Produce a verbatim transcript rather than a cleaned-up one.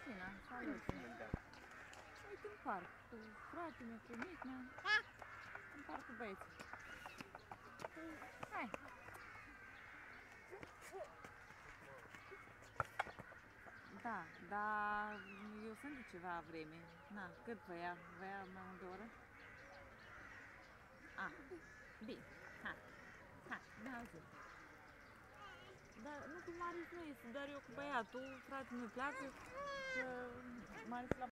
Cristina, salut! Uite în parc, cu fratele meu, cu Mitna, în parc cu băieții. Hai! Da, dar eu sunt de ceva vreme. Na, cât vă ia? Vă ia mai mult de o oră? Ah, bine, hai, hai, ne auzim. Dar nu cu Marius nu este, doar eu cu băiatul, fratele meu pleacă, că Marius la